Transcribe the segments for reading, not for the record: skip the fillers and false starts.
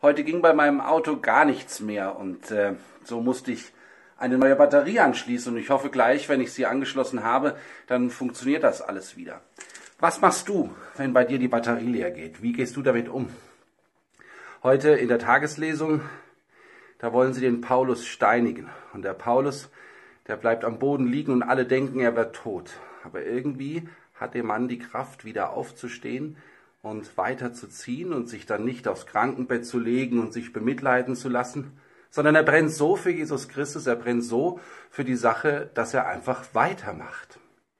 Heute ging bei meinem Auto gar nichts mehr und so musste ich eine neue Batterie anschließen und ich hoffe gleich, wenn ich sie angeschlossen habe, dann funktioniert das alles wieder. Was machst du, wenn bei dir die Batterie leer geht? Wie gehst du damit um? Heute in der Tageslesung, da wollen sie den Paulus steinigen und der Paulus, der bleibt am Boden liegen und alle denken, er wird tot. Aber irgendwie hat der Mann die Kraft, wieder aufzustehen und weiterzuziehen und sich dann nicht aufs Krankenbett zu legen und sich bemitleiden zu lassen, sondern er brennt so für Jesus Christus, er brennt so für die Sache, dass er einfach weitermacht.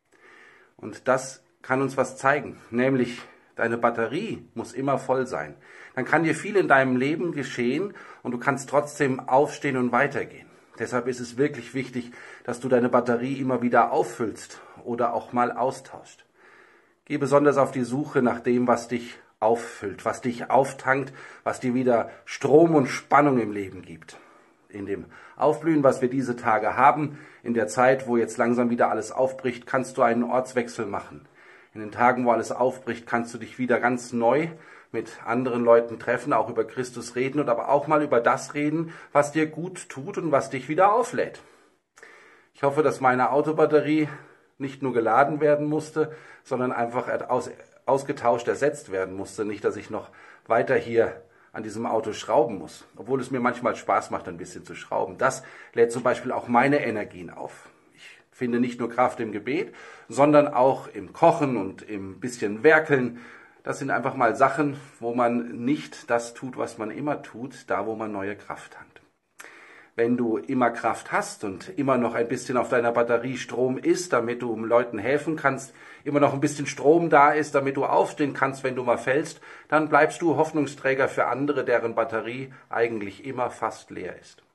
Und das kann uns was zeigen, nämlich deine Batterie muss immer voll sein. Dann kann dir viel in deinem Leben geschehen und du kannst trotzdem aufstehen und weitergehen. Deshalb ist es wirklich wichtig, dass du deine Batterie immer wieder auffüllst oder auch mal austauscht. Geh besonders auf die Suche nach dem, was dich auffüllt, was dich auftankt, was dir wieder Strom und Spannung im Leben gibt. In dem Aufblühen, was wir diese Tage haben, in der Zeit, wo jetzt langsam wieder alles aufbricht, kannst du einen Ortswechsel machen. In den Tagen, wo alles aufbricht, kannst du dich wieder ganz neu mit anderen Leuten treffen, auch über Christus reden und aber auch mal über das reden, was dir gut tut und was dich wieder auflädt. Ich hoffe, dass meine Autobatterie nicht nur geladen werden musste, sondern einfach ausgetauscht, ersetzt werden musste. Nicht, dass ich noch weiter hier an diesem Auto schrauben muss, obwohl es mir manchmal Spaß macht, ein bisschen zu schrauben. Das lädt zum Beispiel auch meine Energien auf. Ich finde nicht nur Kraft im Gebet, sondern auch im Kochen und im bisschen Werkeln. Das sind einfach mal Sachen, wo man nicht das tut, was man immer tut, da wo man neue Kraft hat. Wenn du immer Kraft hast und immer noch ein bisschen auf deiner Batterie Strom ist, damit du Leuten helfen kannst, immer noch ein bisschen Strom da ist, damit du aufstehen kannst, wenn du mal fällst, dann bleibst du Hoffnungsträger für andere, deren Batterie eigentlich immer fast leer ist.